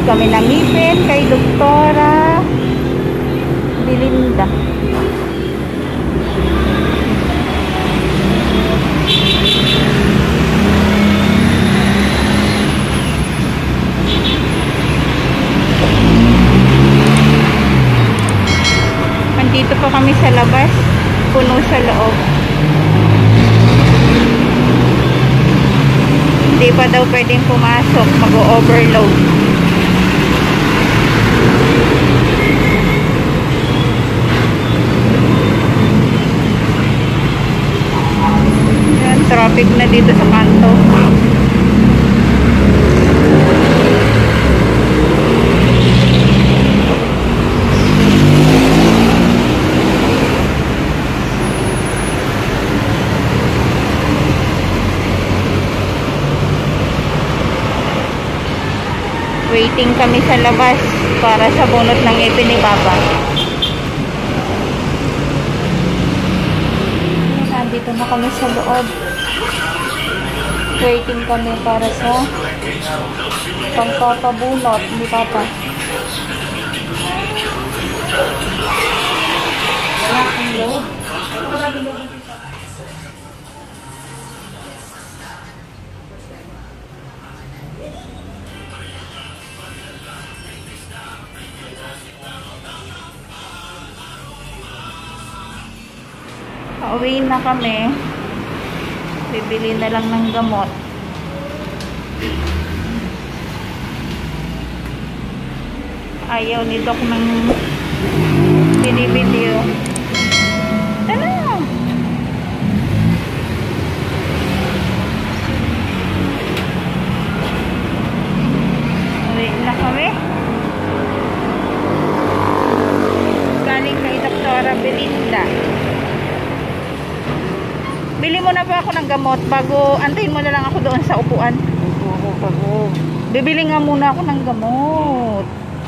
kami ng ngipin kay Doktora Belinda. Dito po kami sa labas, puno sa loob. Hindi pa daw pwedeng pumasok, mag-overload. Yan, traffic na dito sa kanto. Waiting kami sa labas para sa bunot ng ngipin ni Papa. Nandito na kami sa loob. Waiting kami para sa pangpapabunot ni Papa. Pauwi na kami. Bibili na lang ng gamot. Ayaw ni Doc ng video. Ano? Uwi na kami. Galing kay Doktora Belinda. Bili mo na ba ako ng gamot bago antayin mo na lang ako doon sa upuan? Bibili nga muna ako ng gamot.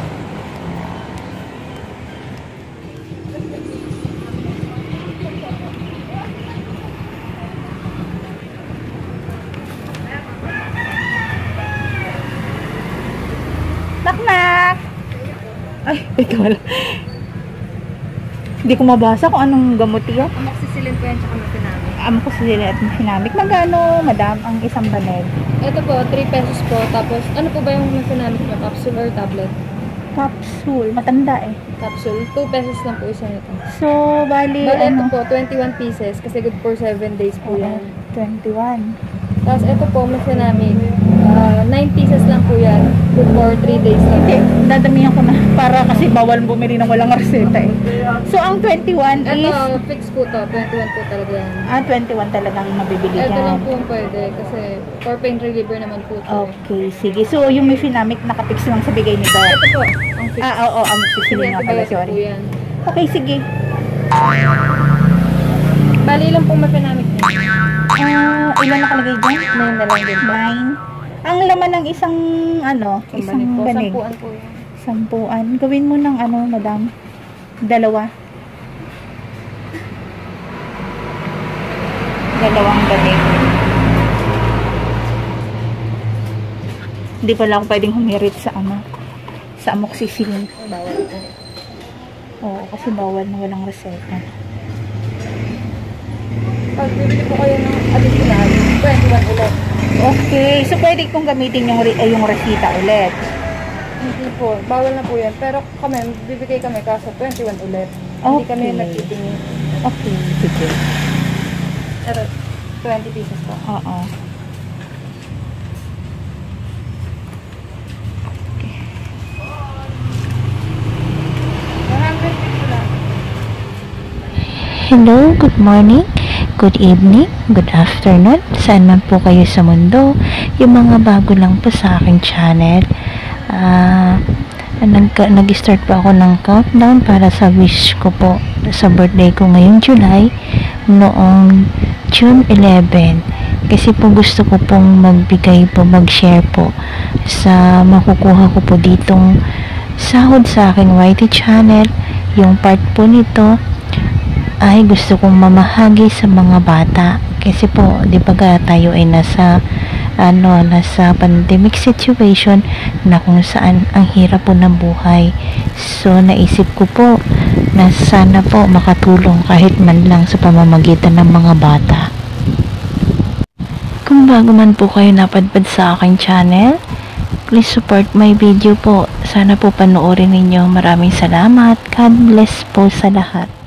Nak-nak! Ay, ikaw lang. Hindi ko mabasa kung anong gamot yan. Amoxicillin po yan, tsaka mefenamic. Amoxicillin at mefenamic. Magkano, madam, ang isang baned? Ito po, 3 pesos po. Tapos, ano po ba yung mefenamic na capsule or tablet? Capsule. Matanda eh. Capsule. 2 pesos lang po isa nito. So, bali, Bali, ano? ito po, 21 pieces. Kasi good for 7 days po yan. 21. Tapos, ito po, mefenamic. 9 pieces lang po yan. Good for 3 days lang. Hindi, dadamihan ko na. Para kasi bawal bumili ng walang reseta eh. So, ang 21 is... Ito, fix po to. 21 po talaga yan. 21 talagang mabibili Ito yan. lang po pwede. Kasi, for pain reliever naman po to. Okay, sige. So, yung mefenamic nakapix lang sa bigay ni Doc. Ito po, ang fix. Oo, ang sisili nga pala, Antibiotic po sorry. yan. Okay, sige. Bali lang po mefenamic niya. Ilan nakalagay dyan? 9 na lang din po. 9. Ang laman ng isang, isang banig. Sampuan po yan. Sampuan. Gawin mo ng madam. 2. 2 banig. Hindi pala ako pwedeng humirit sa sa amoxicillin. Bawal po. Oo, kasi bawal na walang reseta. Pag bibili po kayo ng additional, 21 ulit. Okay, so pwede kong gamitin yung resita ulit. Hindi po, bawal na po yan. Pero kami, bibigay kami kaso 21 ulit. Hindi kami Okay. nagtitingin. Okay, sige. Pero 20 pieces po. Oo. Hello, good morning, good evening, good afternoon. Saan man po kayo sa mundo. Yung mga bago lang po sa aking channel. Nag-start po ako ng countdown para sa wish ko po sa birthday ko ngayong July noong June 11. Kasi po gusto ko pong magbigay po, mag-share po sa makukuha ko po ditong sahod sa aking YT channel. Yung part po nito ay gusto kong mamahagi sa mga bata kasi po, di ba tayo ay nasa nasa pandemic situation na kung saan ang hirap po ng buhay. So naisip ko po na sana po makatulong kahit man lang sa pamamagitan ng mga bata. Kung bago man po kayo napadpad sa aking channel, please support my video po. Sana po panoorin ninyo. Maraming salamat. God bless po sa lahat.